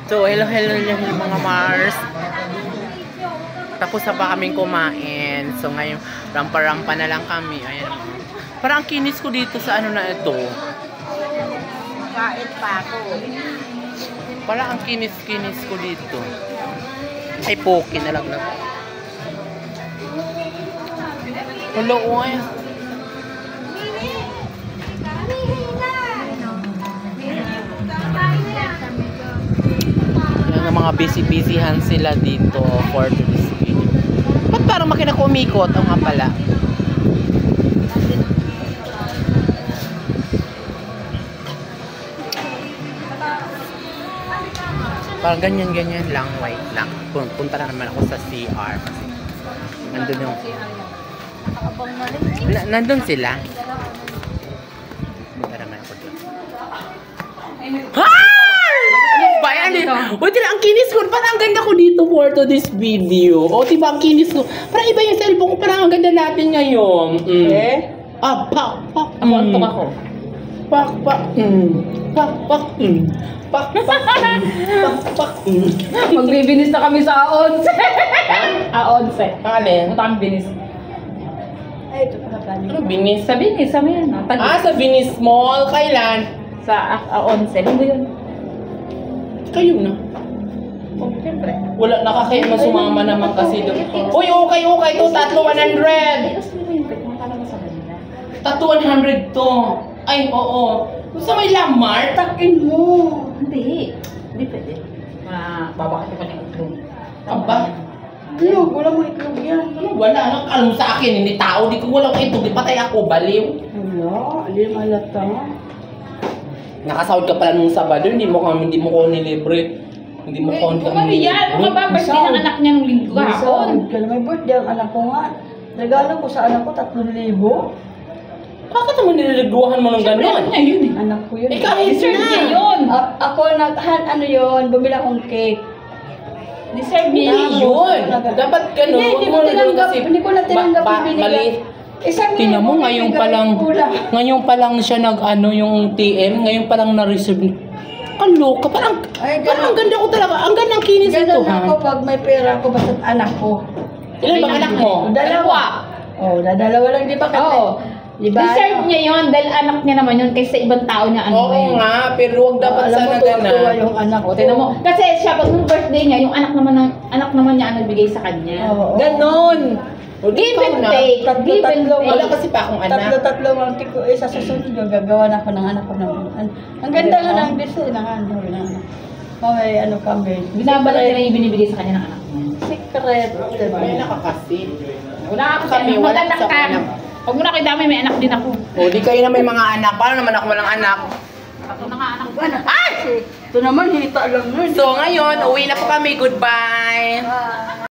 So, hello mga Mars. Tapos na ba kaming kumain? So, ngayon, rampa-rampa na lang kami. Ayan. Parang ang kinis ko dito sa ano na ito. Kain pa ako. Parang ang kinis-kinis ko dito. Ay, poki na lang na. Hello, oy. Yung mga busy-busyhan sila dito for this video. Ba't parang makina ko umikot? O nga pala. Parang ganyan-ganyan lang, white lang. Punta na naman ako sa CR. Kasi nandun yung... Nandun sila. Punta naman ako doon. Ano ba yan? O, tila, ang kinis ko. Parang ang ganda ko dito for to this video. O, diba, ang kinis ko. Parang iba yung cellphone ko. Parang ang ganda natin ngayon. Eh? Ah, pak. Ako, antok ako. Pak. Magbibinis na kami sa A11. A11. Alin? Punta kami binis. Ay, ito pala pala. Ano, binis? Sa binis, sa yan. Sa Venice Mall. Kailan? Sa A11. Linggo yun. Kayo na. Oh, siyempre. Wala, nakakain mo sumama naman kasi doon. Uy, okay. Ito, tatlo 100. Tatlo 100 to. Ay, oo. Gusto mo ilamar? Takin mo. Hindi. Hindi pwede. Babakit pa ng itlog. Aba? Itlog, wala mo itlog yan. Wala. Alam mo sa akin, hindi tao. Di ko walang ito. Di patay ako. Baliw. Wala. Hindi malata. Nakasahod ka pala nung Sabado. Hindi mo ko nilibre. Hindi mo ko nilibre. Yan. Mababas din ang anak niya nung linggo kahapon. May birthday ang anak ko nga. Regalo ko sa anak ko 3,000. Bakit naman nililiguhan mo ng gano'n? Ano yun eh? Anak ko yun. Kahit Deserve na. niya yun. Ako ano yun, bumili akong cake. Deserve niya Hindi yun. Dapat gano'n. Hindi ko tinanggap. Hindi ko na tinanggap yung binigay. Mali. Tingnan mo, ngayon pa lang siya yung TM, ngayon pa lang na-reserve. Ang loka, parang ang ganda ko talaga. Ang ganda ng kinis ito. Ganun ako pag may pera ko basta anak ko. Ilan bang anak mo? Dalawa. Dadalawa lang, di ba? Oo. Diba? Deserve niya yun dahil anak niya naman yun kaysa ibang tao niya ano Oo yun. nga, pero huwag dapat sana tuwa yung anak ko. Tingnan mo. Kasi siya pag nung birthday niya, yung anak naman niya ang nagbigay sa kanya. Oo. Ganon! Give and take. Give and take. Wala kasi pa akong anak. Tatlo ang tiko. Sa susunod gagawa na ako ng anak ko naman. Ang ganda nga ng design ng anak. May ano kami. Binabala niya yung binibigay sa kanya ng anak niya. Secret. May nakakasin. Wala kasi Wala anak sa ka. anak. Pag mo nakidami, may anak din ako. O, di kayo na may mga anak. Paano naman ako walang anak? Ako na nga anak ko. Ay! Ito naman, hita lang nun. So, ngayon, uwi na po kami. Goodbye!